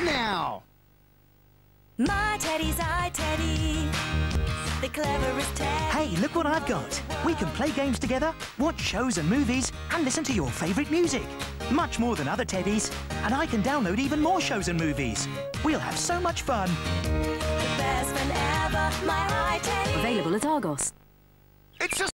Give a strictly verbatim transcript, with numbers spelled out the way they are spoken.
now! My Teddy's iTeddy, the cleverest Teddy. Hey, look what I've got. We can play games together, watch shows and movies, and listen to your favourite music. Much more than other Teddys. And I can download even more shows and movies. We'll have so much fun. The best fun ever, my iTeddy. Available at Argos. It's just